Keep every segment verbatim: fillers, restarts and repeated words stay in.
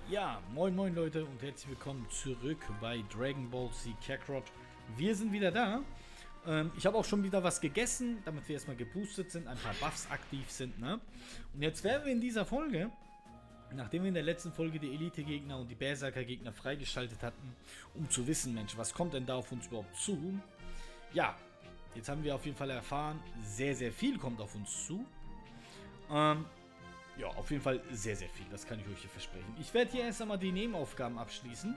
Ja, moin moin Leute und herzlich willkommen zurück bei Dragon Ball Z Kakarot. Wir sind wieder da. Ähm, ich habe auch schon wieder was gegessen, damit wir erstmal geboostet sind, ein paar Buffs aktiv sind, ne? Und jetzt werden wir in dieser Folge, nachdem wir in der letzten Folge die Elite-Gegner und die Berserker-Gegner freigeschaltet hatten, um zu wissen, Mensch, was kommt denn da auf uns überhaupt zu? Ja, jetzt haben wir auf jeden Fall erfahren, sehr, sehr viel kommt auf uns zu. Ähm... Ja, auf jeden Fall sehr, sehr viel. Das kann ich euch hier versprechen. Ich werde hier erst einmal die Nebenaufgaben abschließen.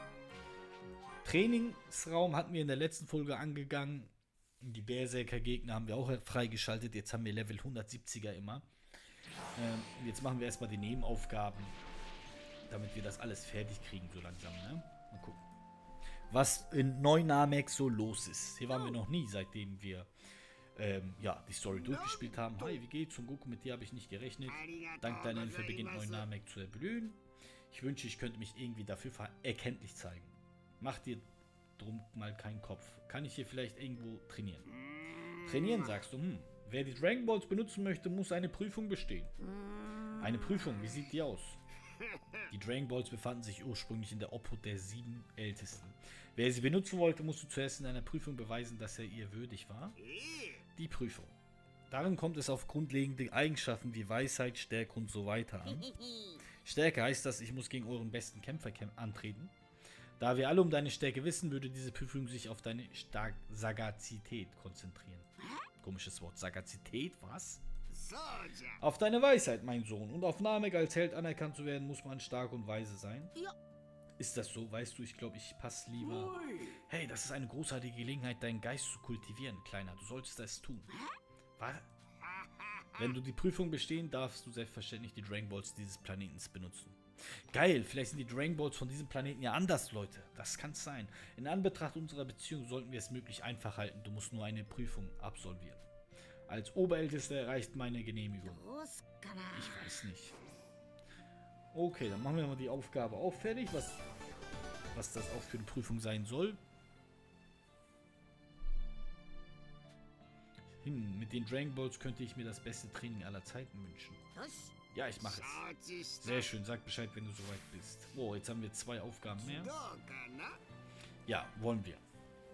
Trainingsraum hatten wir in der letzten Folge angegangen. Die Berserker-Gegner haben wir auch freigeschaltet. Jetzt haben wir Level hundertsiebziger immer. Ähm, jetzt machen wir erstmal die Nebenaufgaben, damit wir das alles fertig kriegen so langsam. Ne? Mal gucken, was in Neunamek so los ist. Hier waren wir noch nie, seitdem wir Ähm, ja, die Story durchgespielt haben. Hi, wie geht's? Son Goku, mit dir habe ich nicht gerechnet. Dank deiner Hilfe beginnt Neunamek zu erblühen. Ich wünsche, ich könnte mich irgendwie dafür erkenntlich zeigen. Mach dir drum mal keinen Kopf. Kann ich hier vielleicht irgendwo trainieren? Trainieren, sagst du? Hm. Wer die Dragon Balls benutzen möchte, muss eine Prüfung bestehen. Eine Prüfung, wie sieht die aus? Die Dragon Balls befanden sich ursprünglich in der Obhut der sieben Ältesten. Wer sie benutzen wollte, musste zuerst in einer Prüfung beweisen, dass er ihr würdig war. Die Prüfung. Darin kommt es auf grundlegende Eigenschaften wie Weisheit, Stärke und so weiter an. Stärke heißt das, ich muss gegen euren besten Kämpfer kämp antreten. Da wir alle um deine Stärke wissen, würde diese Prüfung sich auf deine Star Sagazität konzentrieren. Komisches Wort. Sagazität, was? Auf deine Weisheit, mein Sohn. Und auf Namek als Held anerkannt zu werden, muss man stark und weise sein. Ja. Ist das so? Weißt du, ich glaube, ich passe lieber. Hey, das ist eine großartige Gelegenheit, deinen Geist zu kultivieren, Kleiner. Du solltest das tun. Was? Wenn du die Prüfung bestehen, darfst du selbstverständlich die Dragon Balls dieses Planetens benutzen. Geil, vielleicht sind die Dragon Balls von diesem Planeten ja anders, Leute. Das kann es sein. In Anbetracht unserer Beziehung sollten wir es möglich einfach halten. Du musst nur eine Prüfung absolvieren. Als Oberältester erreicht meine Genehmigung. Ich weiß nicht. Okay, dann machen wir mal die Aufgabe auch fertig, was, was das auch für eine Prüfung sein soll. Hm, mit den Dragon Balls könnte ich mir das beste Training aller Zeiten wünschen. Ja, ich mache es. Sehr schön, sag Bescheid, wenn du soweit bist. Oh, jetzt haben wir zwei Aufgaben mehr. Ja, wollen wir.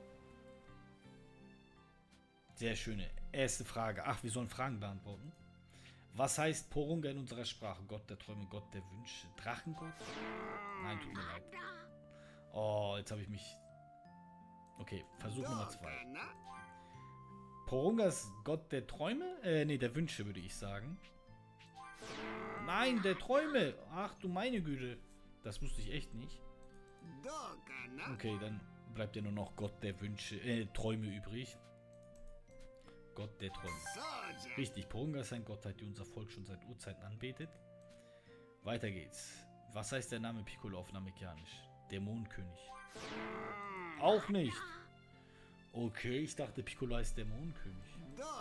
Sehr schöne erste Frage. Ach, wir sollen Fragen beantworten. Was heißt Porunga in unserer Sprache? Gott der Träume, Gott der Wünsche. Drachengott? Nein, tut mir leid. Oh, jetzt habe ich mich... Okay, Versuch Nummer zwei. Porunga ist Gott der Träume? Äh, nee, der Wünsche, würde ich sagen. Nein, der Träume! Ach du meine Güte. Das wusste ich echt nicht. Okay, dann bleibt ja nur noch Gott der Wünsche, äh, Träume übrig. Gott der Träume. Richtig, Porunga ist eine Gottheit, die unser Volk schon seit Urzeiten anbetet. Weiter geht's. Was heißt der Name Piccolo auf Namekianisch? Dämonenkönig. Auch nicht. Okay, ich dachte Piccolo heißt Dämonenkönig.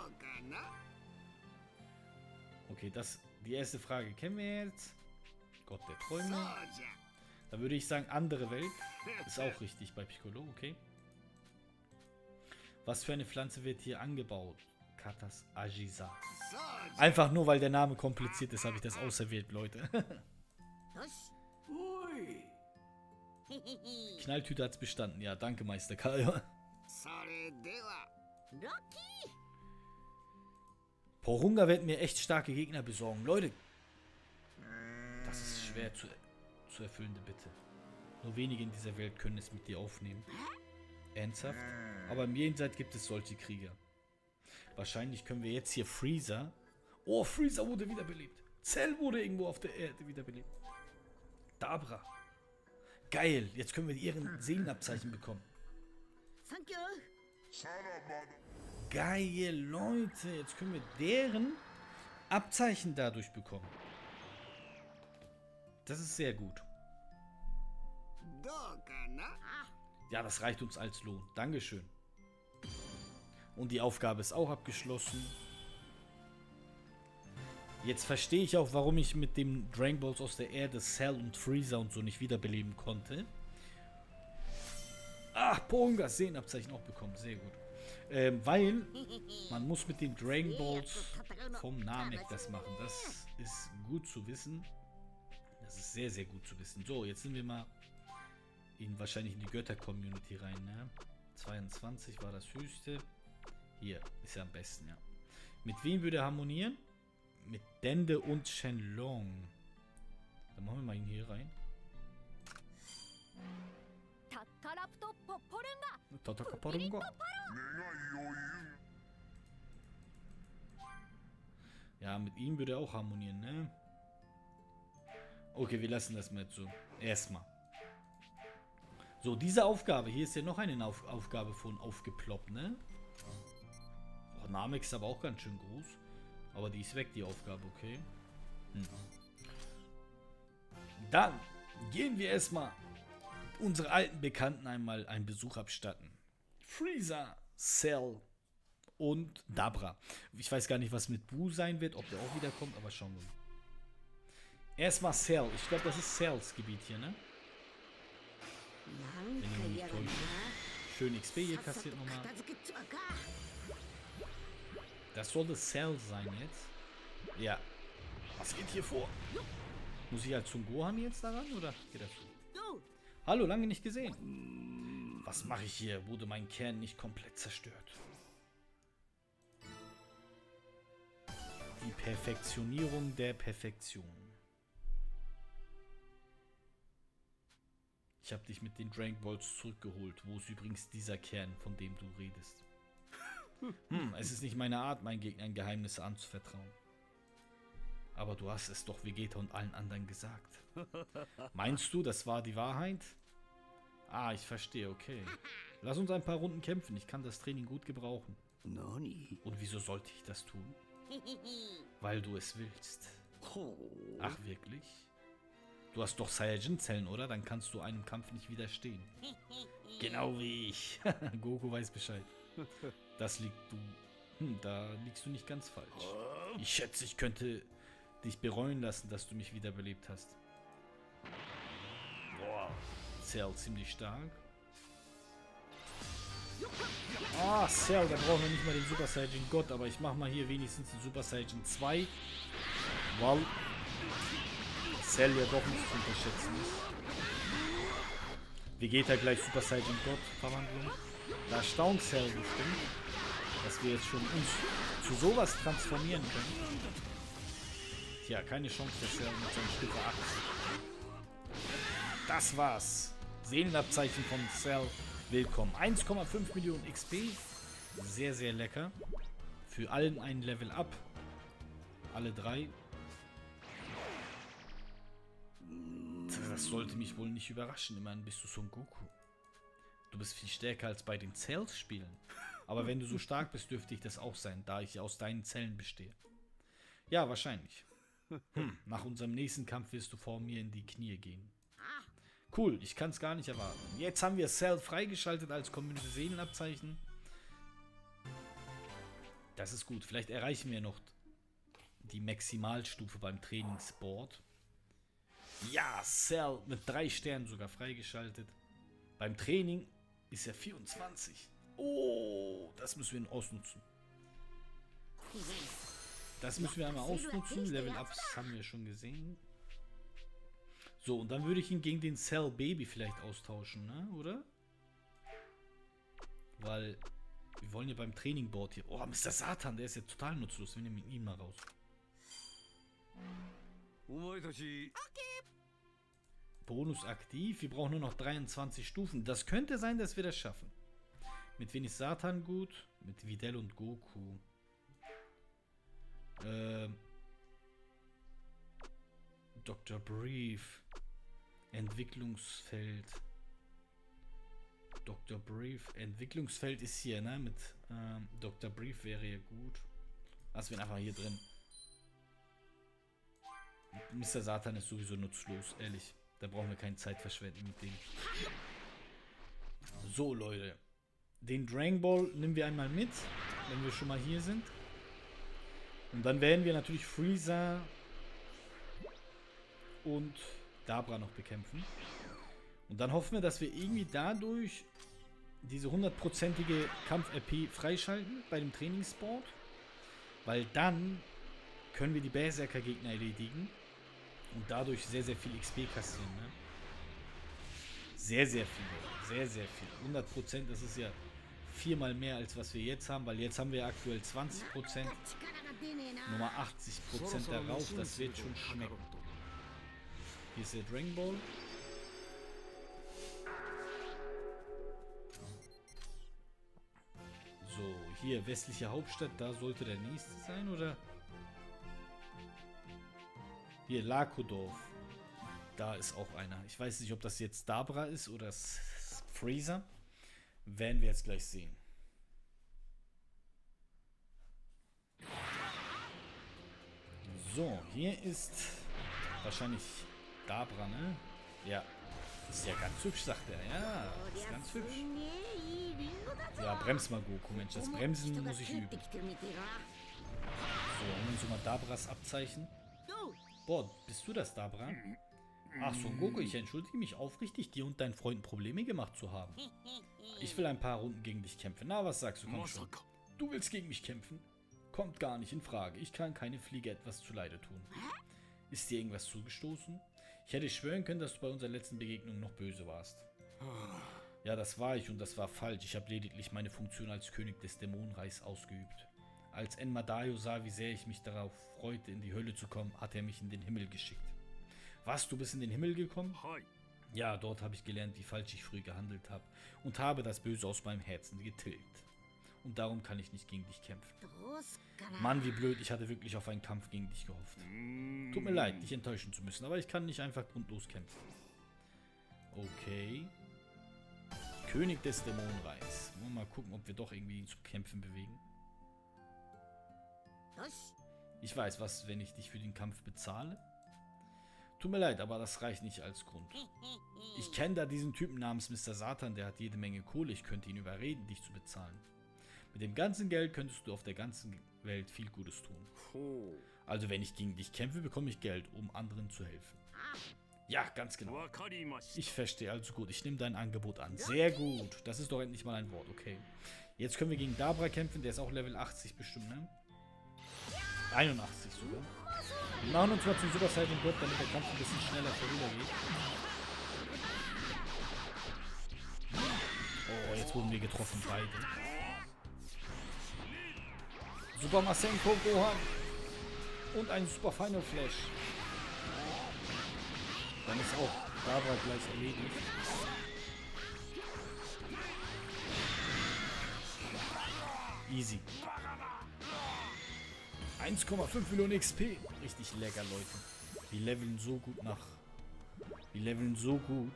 Okay, das, die erste Frage kennen wir jetzt. Gott der Träume. Da würde ich sagen, andere Welt. Ist auch richtig bei Piccolo, okay. Was für eine Pflanze wird hier angebaut? Katas Agisa. Einfach nur, weil der Name kompliziert ist, habe ich das auserwählt, Leute. Knalltüte hat es bestanden. Ja, danke, Meister Kaio. Porunga wird mir echt starke Gegner besorgen. Leute, das ist schwer zu, zu erfüllende Bitte. Nur wenige in dieser Welt können es mit dir aufnehmen. Ernsthaft? Aber im Jenseits gibt es solche Krieger. Wahrscheinlich können wir jetzt hier Freezer... Oh, Freezer wurde wiederbelebt. Cell wurde irgendwo auf der Erde wiederbelebt. Dabra. Geil, jetzt können wir ihren Seelenabzeichen bekommen. Geil, Leute. Jetzt können wir deren Abzeichen dadurch bekommen. Das ist sehr gut. Ja, das reicht uns als Lohn. Dankeschön. Und die Aufgabe ist auch abgeschlossen. Jetzt verstehe ich auch, warum ich mit dem Dragon Balls aus der Erde Cell und Freezer und so nicht wiederbeleben konnte. Ach, Porungas Sehenabzeichen auch bekommen. Sehr gut. Ähm, weil man muss mit den Dragon Balls vom Namek das machen. Das ist gut zu wissen. Das ist sehr, sehr gut zu wissen. So, jetzt sind wir mal in, wahrscheinlich in die Götter-Community rein, ne? zweiundzwanzig war das höchste. Hier, ist ja am besten, ja. Mit wem würde er harmonieren? Mit Dende und Shenlong. Dann machen wir mal ihn hier rein. Tataraporunga. Ja, mit ihm würde er auch harmonieren, ne? Okay, wir lassen das mal so. Erstmal. So, diese Aufgabe. Hier ist ja noch eine Auf Aufgabe von aufgeploppt, ne? Oh, Namek ist aber auch ganz schön groß. Aber die ist weg, die Aufgabe, okay? Hm. Dann gehen wir erstmal unsere alten Bekannten einmal einen Besuch abstatten. Freezer, Cell und Dabra. Ich weiß gar nicht, was mit Boo sein wird, ob der auch wieder kommt, aber schauen wir mal. Erstmal Cell. Ich glaube, das ist Cells Gebiet hier, ne? Wenn ich mich nicht täusche. Schön X P hier kassiert nochmal. Das sollte Cell sein jetzt. Ja. Was geht hier vor? Muss ich halt zum Gohan jetzt daran, oder geht das so? Hallo, lange nicht gesehen. Was mache ich hier? Wurde mein Kern nicht komplett zerstört? Die Perfektionierung der Perfektion. Ich habe dich mit den Dragon Balls zurückgeholt. Wo ist übrigens dieser Kern, von dem du redest? Hm, es ist nicht meine Art, meinen Gegnern Geheimnisse anzuvertrauen. Aber du hast es doch Vegeta und allen anderen gesagt. Meinst du, das war die Wahrheit? Ah, ich verstehe, okay. Lass uns ein paar Runden kämpfen. Ich kann das Training gut gebrauchen. Und wieso sollte ich das tun? Weil du es willst. Ach, wirklich? Du hast doch Saiyajin-Zellen, oder? Dann kannst du einem Kampf nicht widerstehen. Genau wie ich. Goku weiß Bescheid. Das liegt du... Hm, da liegst du nicht ganz falsch. Ich schätze, ich könnte dich bereuen lassen, dass du mich wiederbelebt hast. Boah. Cell ziemlich stark. Ah, Cell, da brauchen wir nicht mal den Super Saiyajin Gott, aber ich mache mal hier wenigstens den Super Saiyajin zwei. Weil Cell ja doch nicht zu unterschätzen ist. Vegeta gleich Super Saiyajin Gott Verwandlung. Da staunt Cell bestimmt, dass wir jetzt schon uns zu sowas transformieren können. Tja, keine Chance, dass er mit seinem Stufe achtzig. Das war's. Seelenabzeichen von Cell. Willkommen. eins Komma fünf Millionen X P. Sehr, sehr lecker. Für allen ein Level Up. Alle drei. Das sollte mich wohl nicht überraschen. Immerhin bist du Son Goku. Du bist viel stärker als bei den Cells-Spielen. Aber wenn du so stark bist, dürfte ich das auch sein, da ich aus deinen Zellen bestehe. Ja, wahrscheinlich. Hm, nach unserem nächsten Kampf wirst du vor mir in die Knie gehen. Cool, ich kann es gar nicht erwarten. Jetzt haben wir Cell freigeschaltet als Community-Seelenabzeichen. Das ist gut. Vielleicht erreichen wir noch die Maximalstufe beim Trainingsboard. Ja, Cell mit drei Sternen sogar freigeschaltet. Beim Training ist er vierundzwanzig. Oh, das müssen wir ausnutzen. Das müssen wir einmal ausnutzen. Level-Ups haben wir schon gesehen. So, und dann würde ich ihn gegen den Cell Baby vielleicht austauschen, ne? Oder? Weil wir wollen ja beim Trainingboard hier... Oh, Mister Satan, der ist ja total nutzlos. Wir nehmen ihn mal raus. Bonus aktiv. Wir brauchen nur noch dreiundzwanzig Stufen. Das könnte sein, dass wir das schaffen. Mit wen ist Satan gut? Mit Videl und Goku. Ähm... Doktor Brief. Entwicklungsfeld. Doktor Brief. Entwicklungsfeld ist hier, ne? Mit ähm, Doktor Brief wäre hier gut. Lassen wir ihn einfach hier drin. Mister Satan ist sowieso nutzlos, ehrlich. Da brauchen wir keine Zeit verschwenden mit dem. So, Leute. Den Dragon Ball nehmen wir einmal mit, wenn wir schon mal hier sind. Und dann werden wir natürlich Freezer und Dabra noch bekämpfen. Und dann hoffen wir, dass wir irgendwie dadurch diese hundertprozentige Kampf-R P freischalten bei dem Trainingsboard. Weil dann können wir die Berserker-Gegner erledigen. Und dadurch sehr, sehr viel X P kassieren, ne? Sehr, sehr viel. Sehr, sehr viel. hundert Prozent, das ist ja viermal mehr, als was wir jetzt haben, weil jetzt haben wir aktuell zwanzig Prozent. Nummer achtzig Prozent darauf, das wird schon schmecken. Hier ist der Dragon Ball. So, hier westliche Hauptstadt, da sollte der nächste sein, oder? Hier, Lakodorf. Da ist auch einer. Ich weiß nicht, ob das jetzt Dabra ist oder Freezer. Werden wir jetzt gleich sehen. So, hier ist wahrscheinlich Dabra, ne? Ja. Ist ja ganz hübsch, sagt er. Ja, ist ganz hübsch. Ja, brems mal, Goku, Mensch. Das Bremsen muss ich üben. So, holen wir uns mal Dabras Abzeichen. Boah, bist du das, Dabra? Ach so, Goku, ich entschuldige mich aufrichtig, dir und deinen Freunden Probleme gemacht zu haben. Ich will ein paar Runden gegen dich kämpfen. Na, was sagst du? Komm schon. Du willst gegen mich kämpfen? Kommt gar nicht in Frage. Ich kann keine Fliege etwas zuleide tun. Ist dir irgendwas zugestoßen? Ich hätte schwören können, dass du bei unserer letzten Begegnung noch böse warst. Ja, das war ich und das war falsch. Ich habe lediglich meine Funktion als König des Dämonenreichs ausgeübt. Als Enmadayo sah, wie sehr ich mich darauf freute, in die Hölle zu kommen, hat er mich in den Himmel geschickt. Was, du bist in den Himmel gekommen? Ja, dort habe ich gelernt, wie falsch ich früher gehandelt habe und habe das Böse aus meinem Herzen getilgt. Und darum kann ich nicht gegen dich kämpfen. Mann, wie blöd, ich hatte wirklich auf einen Kampf gegen dich gehofft. Tut mir leid, dich enttäuschen zu müssen, aber ich kann nicht einfach grundlos kämpfen. Okay. König des Dämonenreichs. Wollen wir mal gucken, ob wir doch irgendwie ihn zum Kämpfen bewegen. Ich weiß, was, wenn ich dich für den Kampf bezahle? Tut mir leid, aber das reicht nicht als Grund. Ich kenne da diesen Typen namens Mister Satan, der hat jede Menge Kohle. Ich könnte ihn überreden, dich zu bezahlen. Mit dem ganzen Geld könntest du auf der ganzen Welt viel Gutes tun. Also wenn ich gegen dich kämpfe, bekomme ich Geld, um anderen zu helfen. Ja, ganz genau. Ich verstehe, also gut. Ich nehme dein Angebot an. Sehr gut. Das ist doch endlich mal ein Wort, okay. Jetzt können wir gegen Dabra kämpfen. Der ist auch Level achtzig bestimmt, ne? einundachtzig sogar. Wir machen uns mal zum Super Saiyan Gott, damit der Kampf ein bisschen schneller vorübergeht. Oh, jetzt wurden wir getroffen, beide. Super Masenko Gohan. Und ein Super Final Flash. Dann ist auch Dabra gleich erledigt. Easy. eins Komma fünf Millionen X P. Richtig lecker, Leute. Wir leveln so gut nach. Wir leveln so gut.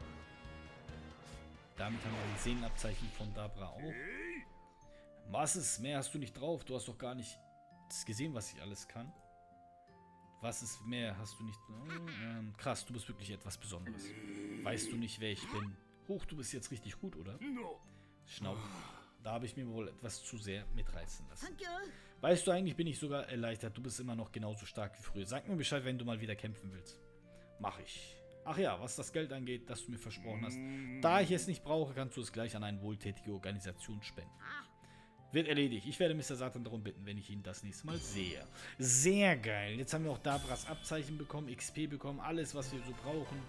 Damit haben wir die Sehnenabzeichen von Dabra auch. Was ist? Mehr hast du nicht drauf. Du hast doch gar nicht gesehen, was ich alles kann. Was ist mehr? Hast du nicht... Oh, ähm, krass, du bist wirklich etwas Besonderes. Weißt du nicht, wer ich bin? Hoch, du bist jetzt richtig gut, oder? Schnauf. Da habe ich mir wohl etwas zu sehr mitreißen lassen. Weißt du, eigentlich bin ich sogar erleichtert. Du bist immer noch genauso stark wie früher. Sag mir Bescheid, wenn du mal wieder kämpfen willst. Mach ich. Ach ja, was das Geld angeht, das du mir versprochen hast. Da ich es nicht brauche, kannst du es gleich an eine wohltätige Organisation spenden. Wird erledigt. Ich werde Mister Satan darum bitten, wenn ich ihn das nächste Mal sehe. Sehr geil. Jetzt haben wir auch Dabras Abzeichen bekommen, X P bekommen, alles, was wir so brauchen.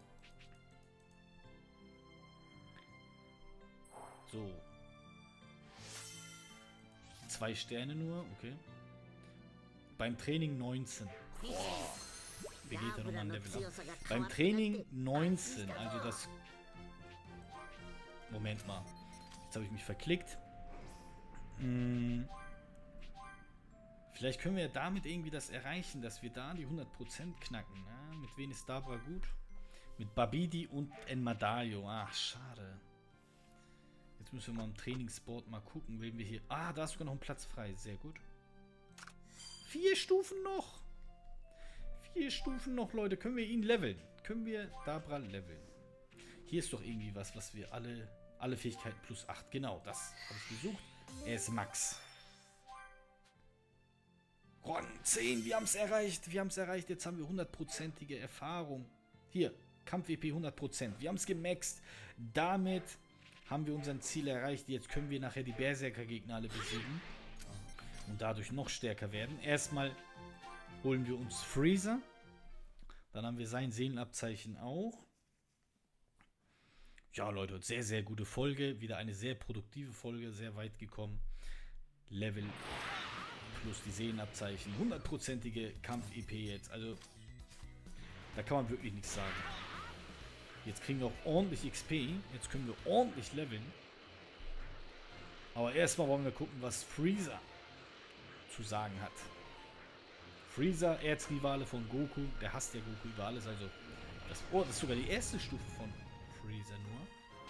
So. Zwei Sterne nur, okay. Beim Training neunzehn. Boah. Wie geht da nochmal ein Level ab? Beim Training neunzehn, also das... Moment mal. Jetzt habe ich mich verklickt. Hm. Vielleicht können wir damit irgendwie das erreichen, dass wir da die hundert Prozent knacken. Ne? Mit wen ist Dabra gut? Mit Babidi und Enmadayo. Ach, schade. Jetzt müssen wir mal im Trainingsboard mal gucken, wen wir hier... Ah, da ist sogar noch ein Platz frei. Sehr gut. Vier Stufen noch. Vier Stufen noch, Leute. Können wir ihn leveln? Können wir Dabra leveln? Hier ist doch irgendwie was, was wir alle... Alle Fähigkeiten plus acht. Genau, das habe ich gesucht. Er ist Max. Rang zehn. Wir haben es erreicht. Wir haben es erreicht. Jetzt haben wir hundertprozentige Erfahrung. Hier, Kampf-E P hundert Prozent. Wir haben es gemaxt. Damit haben wir unser Ziel erreicht. Jetzt können wir nachher die Berserker-Gegner alle besiegen. Und dadurch noch stärker werden. Erstmal holen wir uns Freezer. Dann haben wir sein Seelenabzeichen auch. Ja, Leute, sehr, sehr gute Folge. Wieder eine sehr produktive Folge, sehr weit gekommen. Level plus die Seelenabzeichen. hundertprozentige Kampf-E P jetzt. Also, da kann man wirklich nichts sagen. Jetzt kriegen wir auch ordentlich X P. Jetzt können wir ordentlich leveln. Aber erstmal wollen wir gucken, was Freezer zu sagen hat. Freezer, Erzrivale von Goku. Der hasst ja Goku über alles. Also, das, oh, das ist sogar die erste Stufe von Freezer nur.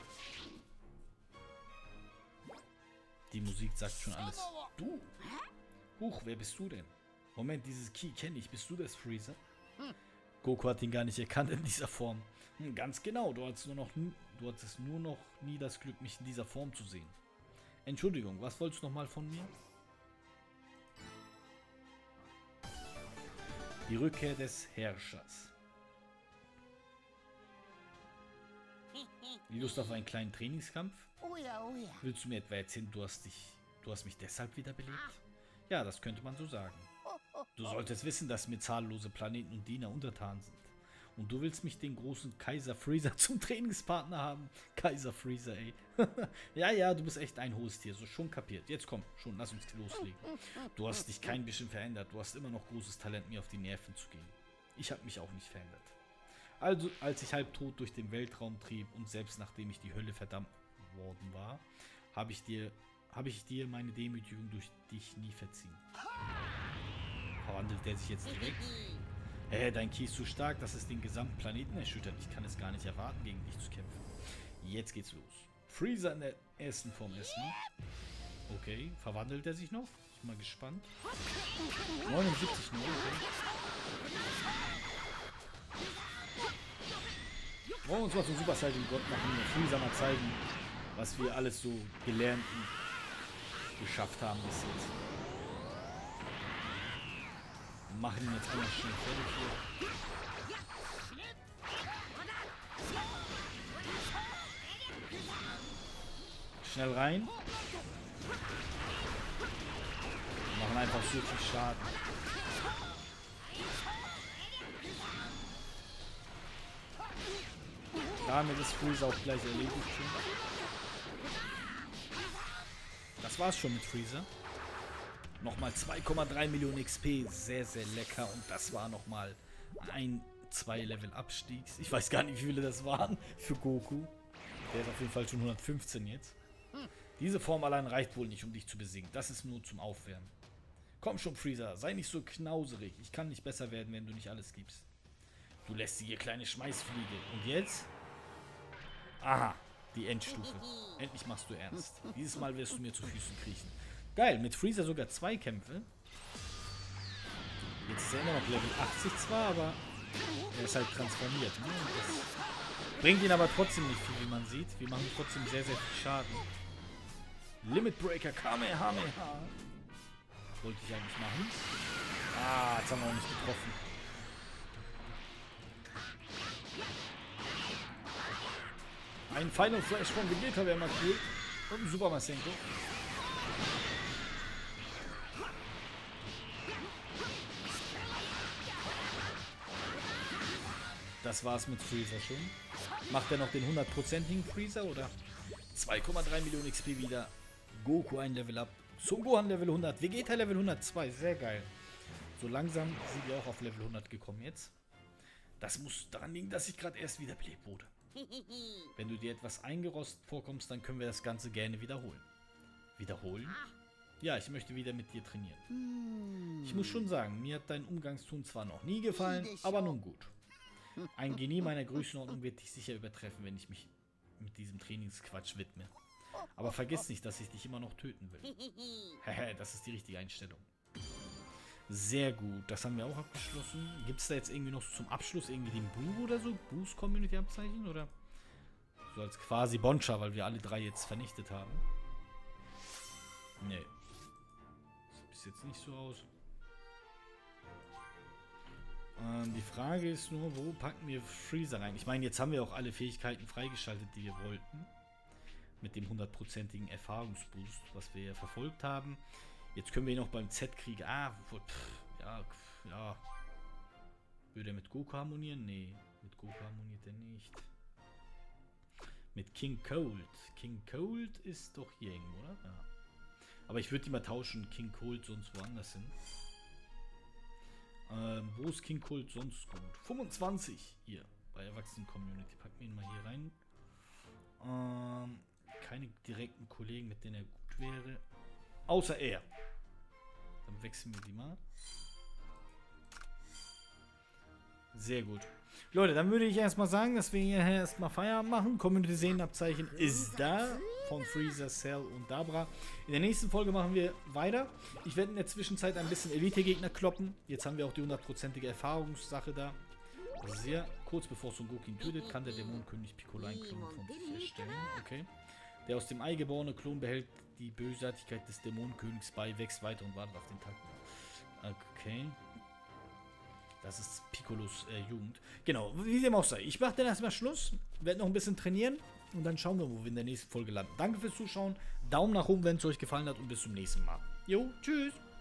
Die Musik sagt schon alles. Du? Huch, wer bist du denn? Moment, dieses Key kenne ich. Bist du das Freezer? Goku hat ihn gar nicht erkannt in dieser Form. Hm, ganz genau, du hattest, nur noch, du hattest nur noch nie das Glück, mich in dieser Form zu sehen. Entschuldigung, was wolltest du nochmal von mir? Die Rückkehr des Herrschers. Lust auf einen kleinen Trainingskampf? Oh ja, oh ja. Willst du mir etwa erzählen, du hast dich, du hast mich deshalb wiederbelebt? Ja, das könnte man so sagen. Du solltest wissen, dass mir zahllose Planeten und Diener untertan sind. Und du willst mich, den großen Kaiser Freezer, zum Trainingspartner haben? Kaiser Freezer, ey. Ja, ja, du bist echt ein hohes Tier, so schon kapiert. Jetzt komm, schon, lass uns loslegen. Du hast dich kein bisschen verändert. Du hast immer noch großes Talent, mir auf die Nerven zu gehen. Ich habe mich auch nicht verändert. Also, als ich halbtot durch den Weltraum trieb und selbst nachdem ich die Hölle verdammt worden war, habe ich dir, habe ich dir meine Demütigung durch dich nie verziehen. Verwandelt der sich jetzt direkt? Hä, dein Ki ist zu stark, dass es den gesamten Planeten erschüttert. Ich kann es gar nicht erwarten, gegen dich zu kämpfen. Jetzt geht's los. Freezer in der ersten Form erstmal. Okay, verwandelt er sich noch? Ich bin mal gespannt. neunundsiebzig nur, okay. Wollen wir uns mal zum Super Saiyan Gott machen und Freezer mal zeigen, was wir alles so gelernt und geschafft haben bis jetzt. Wir machen ihn jetzt einmal schnell fertig hier. Schnell rein. Wir machen einfach so viel Schaden. Damit ist Freezer auch gleich erledigt schon. Das war's schon mit Freezer. Nochmal zwei Komma drei Millionen X P. Sehr, sehr lecker. Und das war nochmal ein, zwei Level Abstiegs. Ich weiß gar nicht, wie viele das waren für Goku. Der ist auf jeden Fall schon hundertfünfzehn jetzt. Diese Form allein reicht wohl nicht, um dich zu besiegen. Das ist nur zum Aufwärmen. Komm schon, Freezer. Sei nicht so knauserig. Ich kann nicht besser werden, wenn du nicht alles gibst. Du lästige kleine Schmeißfliege. Und jetzt? Aha, die Endstufe. Endlich machst du ernst. Dieses Mal wirst du mir zu Füßen kriechen. Geil, mit Freezer sogar zwei Kämpfe. Jetzt ist er immer noch Level achtzig zwar, aber er ist halt transformiert. Ne? Das bringt ihn aber trotzdem nicht viel, wie man sieht. Wir machen trotzdem sehr, sehr viel Schaden. Limit Breaker, Kamehameha. Wollte ich eigentlich machen. Ah, jetzt haben wir auch nicht getroffen. Ein Final Flash von Vegeta wäre mal cool. Und ein Super Masenko. Das war's mit Freezer schon. Macht er noch den hundertprozentigen Freezer oder? zwei Komma drei Millionen X P wieder. Goku ein Level up. Son Gohan Level hundert. Vegeta Level hundertzwei. Sehr geil. So langsam sind wir auch auf Level hundert gekommen jetzt. Das muss daran liegen, dass ich gerade erst wiederbelebt wurde. Wenn du dir etwas eingerostet vorkommst, dann können wir das Ganze gerne wiederholen. Wiederholen? Ja, ich möchte wieder mit dir trainieren. Ich muss schon sagen, mir hat dein Umgangston zwar noch nie gefallen, aber nun gut. Ein Genie meiner Größenordnung wird dich sicher übertreffen, wenn ich mich mit diesem Trainingsquatsch widme. Aber vergiss nicht, dass ich dich immer noch töten will. Hehe, das ist die richtige Einstellung. Sehr gut, das haben wir auch abgeschlossen. Gibt es da jetzt irgendwie noch zum Abschluss irgendwie den Boo oder so? Boos Community Abzeichen oder? So als quasi Boncha, weil wir alle drei jetzt vernichtet haben. Nee. Sieht bis jetzt nicht so aus. Ähm, die Frage ist nur, wo packen wir Freezer rein? Ich meine, jetzt haben wir auch alle Fähigkeiten freigeschaltet, die wir wollten. Mit dem hundertprozentigen Erfahrungsboost, was wir ja verfolgt haben. Jetzt können wir ihn noch beim Z-Krieg. Ah, pff, ja, ja. Würde er mit Goku harmonieren? Nee, mit Goku harmoniert er nicht. Mit King Cold. King Cold ist doch hier irgendwo, oder? Ja. Aber ich würde die mal tauschen. King Cold sonst woanders hin. Ähm, wo ist King Cold sonst gut? fünfundzwanzig hier bei Erwachsenen-Community. Packen wir ihn mal hier rein. Ähm, keine direkten Kollegen, mit denen er gut wäre. Außer er. Dann wechseln wir die mal. Sehr gut. Leute, dann würde ich erstmal sagen, dass wir hier erstmal Feierabend machen. Community-Sehenabzeichen ist da. Von Freezer, Cell und Dabra. In der nächsten Folge machen wir weiter. Ich werde in der Zwischenzeit ein bisschen Elite-Gegner kloppen. Jetzt haben wir auch die hundertprozentige Erfahrungssache da. Sehr kurz bevor Son Goku ihn tötet, kann der Dämonenkönig Piccolo einen Klon von sich erstellen. Okay. Der aus dem Ei geborene Klon behält die Bösartigkeit des Dämonenkönigs bei, wächst weiter und wartet auf den Tag. Okay. Das ist Piccolos äh, Jugend. Genau, wie dem auch sei. Ich mache dann erstmal Schluss, werde noch ein bisschen trainieren und dann schauen wir, wo wir in der nächsten Folge landen. Danke fürs Zuschauen, Daumen nach oben, wenn es euch gefallen hat und bis zum nächsten Mal. Jo, tschüss.